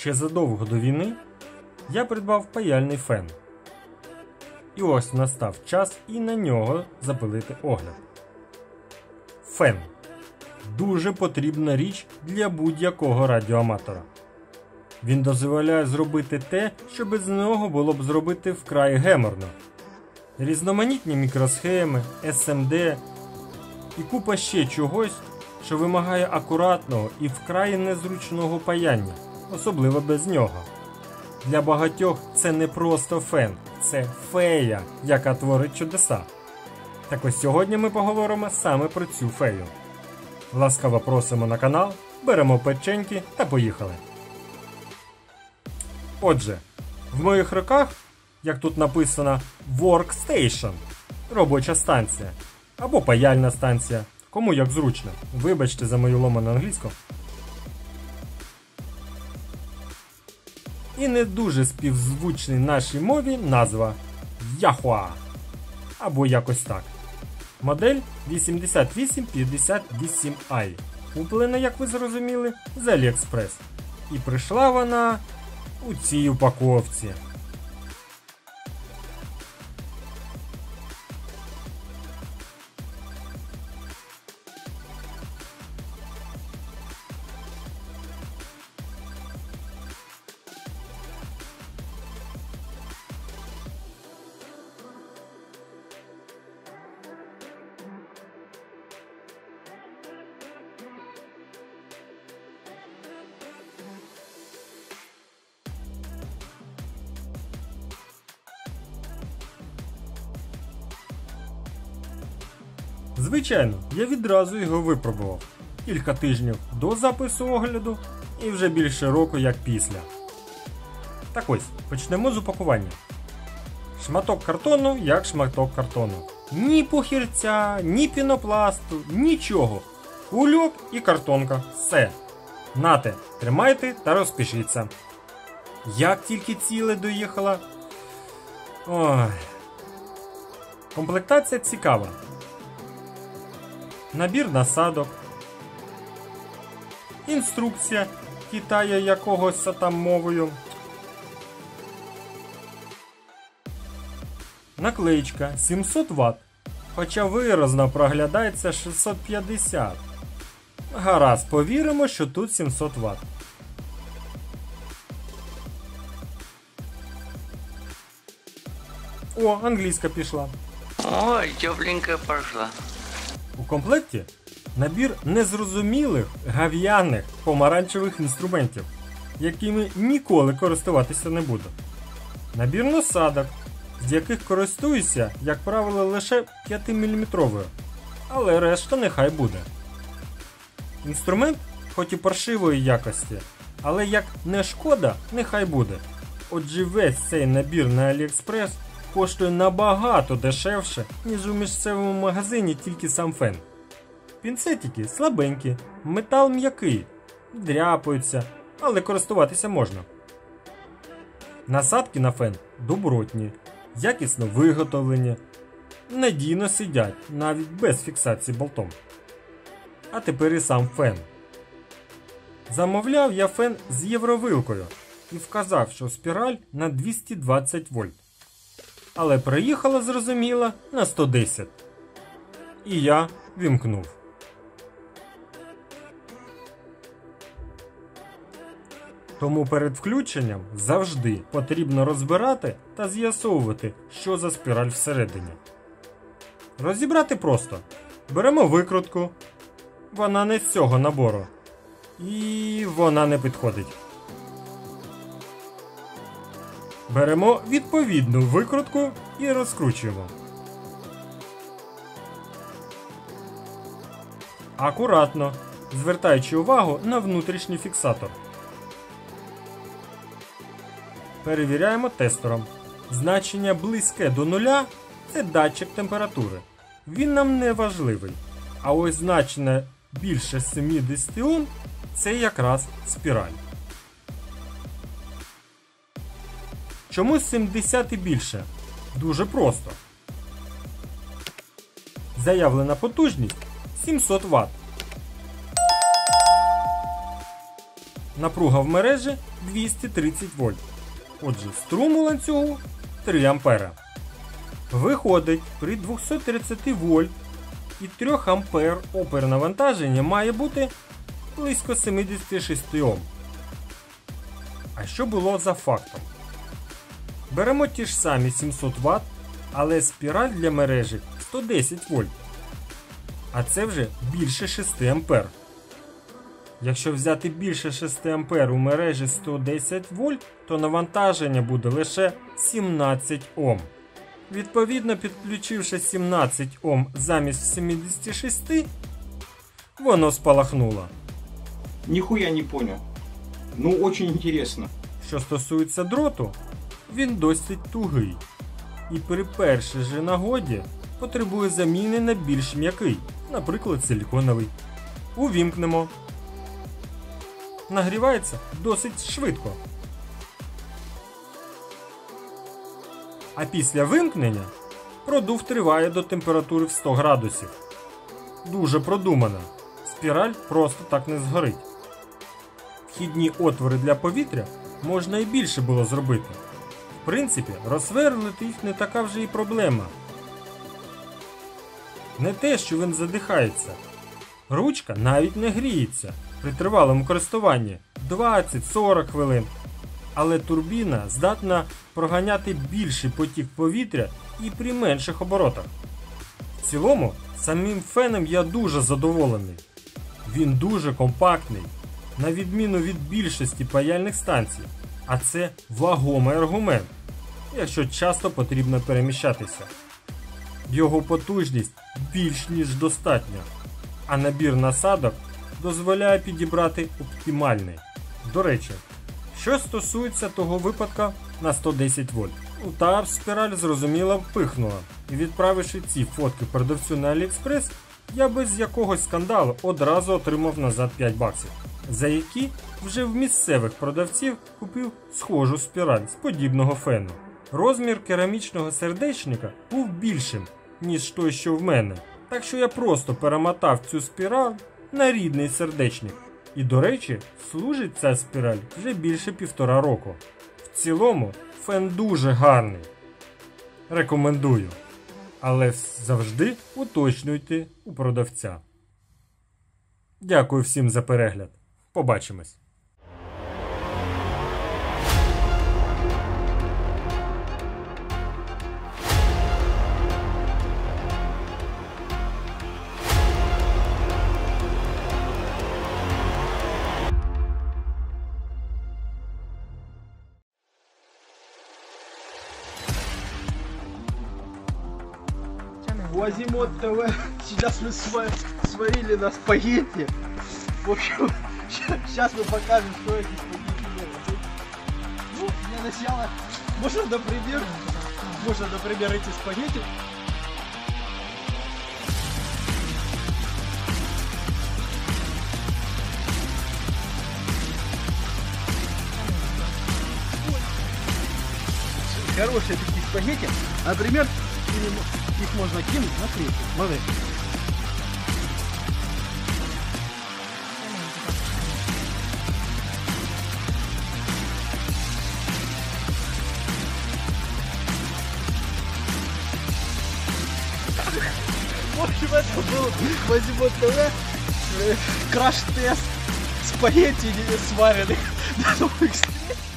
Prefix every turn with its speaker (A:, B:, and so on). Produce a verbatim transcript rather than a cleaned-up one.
A: Ще задовго до війни я придбав паяльний фен. І ось настав час і на нього запилити огляд. Фен. Дуже потрібна річ для будь-якого радіоаматора. Він дозволяє зробити те, що без нього було б зробити вкрай геморно. Різноманітні мікросхеми, ес ем ді і купа ще чогось, що вимагає акуратного і вкрай незручного паяння, особливо без нього. Для багатьох це не просто фен, це фея, яка творить чудеса. Так ось сьогодні ми поговоримо саме про цю фею. Ласкаво просимо на канал, беремо печеньки та поїхали. Отже, в моїх руках, як тут написано, Workstation, робоча станція, або паяльна станція, кому як зручно, вибачте за мою ломану англійську. І не дуже співзвучний нашій мові назва Яхуа, або якось так. Модель вісімдесят вісім п'ятдесят вісім ай, куплена, як ви зрозуміли, з AliExpress. І прийшла вона у цій упаковці. Звичайно, я відразу його випробував. Кілька тижнів до запису огляду і вже більше року як після. Так ось, почнемо з упакування. Шматок картону як шматок картону. Ні пухірця, ні пінопласту, нічого. Кульок і картонка. Все. Нате, тримайте та розпишіться. Як тільки ціле доїхала. Ой. Комплектація цікава. Набір насадок, інструкція, Китаю якогось там мовою, наклеїчка сімсот ватт, хоча виразно проглядається шістсот п'ятдесят. Гаразд, повіримо, що тут сімсот ватт. О, англійська пішла.
B: Ой, тепленька пошла.
A: У комплекті набір незрозумілих гав'яних помаранчевих інструментів, якими ніколи користуватися не буду. Набір насадок, з яких користуюся, як правило, лише п'ятиміліметровою, але решта нехай буде. Інструмент, хоч і паршивої якості, але як не шкода, нехай буде. Отже, весь цей набір на AliExpress коштує набагато дешевше, ніж у місцевому магазині тільки сам фен. Пінцетики слабенькі, метал м'який, дряпаються, але користуватися можна. Насадки на фен добротні, якісно виготовлені, надійно сидять, навіть без фіксації болтом. А тепер і сам фен. Замовляв я фен з євровилкою і вказав, що спіраль на двісті двадцять вольт. Але приїхала, зрозуміло, на сто десять. І я вімкнув. Тому перед включенням завжди потрібно розбирати та з'ясовувати, що за спіраль всередині. Розібрати просто. Беремо викрутку. Вона не з цього набору. І вона не підходить. Беремо відповідну викрутку і розкручуємо. Акуратно, звертаючи увагу на внутрішній фіксатор. Перевіряємо тестером. Значення близьке до нуля – це датчик температури. Він нам не важливий. А ось значення більше сімдесят Ом – це якраз спіраль. Чому сімдесят і більше? Дуже просто. Заявлена потужність сімсот ватт. Напруга в мережі двісті тридцять вольт. Отже, струм у ланцюгу три ампера. Виходить, при двохсот тридцяти вольт і трьох ампер опір навантаження має бути близько сімдесят шість Ом. А що було за фактом? Беремо ті ж самі сімсот ватт, але спіраль для мережі сто десять вольт. А це вже більше шести ампер. Якщо взяти більше шести ампер у мережі сто десять вольт, то навантаження буде лише сімнадцять Ом. Відповідно, підключивши сімнадцять Ом замість сімдесят шість, воно спалахнуло.
C: Нихуя не понял. Ну, очень интересно.
A: Що стосується дроту, він досить тугий. І при першій же нагоді потребує заміни на більш м'який, наприклад, силіконовий. Увімкнемо. Нагрівається досить швидко. А після вимкнення продув триває до температури в сто градусів. Дуже продумано. Спіраль просто так не згорить. Вхідні отвори для повітря можна і більше було зробити. В принципі, розсверлити їх не така вже і проблема. Не те, що він задихається. Ручка навіть не гріється при тривалому користуванні двадцять-сорок хвилин. Але турбіна здатна проганяти більший потік повітря і при менших оборотах. В цілому, самим феном я дуже задоволений. Він дуже компактний, на відміну від більшості паяльних станцій. А це вагомий аргумент, якщо часто потрібно переміщатися. Його потужність більш ніж достатня, а набір насадок дозволяє підібрати оптимальний. До речі, що стосується того випадка на сто десять вольт. Та спіраль зрозуміло впихнула, і відправивши ці фотки продавцю на AliExpress, я без якогось скандалу одразу отримав назад п'ять баксів, за які вже в місцевих продавців купив схожу спіраль з подібного фену. Розмір керамічного сердечника був більшим, ніж той, що в мене, так що я просто перемотав цю спіраль на рідний сердечник. І, до речі, служить ця спіраль вже більше півтора року. В цілому, фен дуже гарний. Рекомендую. Але завжди уточнюйте у продавця. Дякую всім за перегляд. Побачимось.
D: Азимот ТВ. Сейчас мы сва сварили на спагетти. В общем, сейчас мы покажем, что эти спагетти делают. Ну, для начала можно, например, можно, например, эти спагетти. Хорошие такие спагетти. Например, их можно кинуть на крепкий. Смотри. В общем, это был Азимот ТВ. Краш-тест спагетти сваренных. До новых встреч.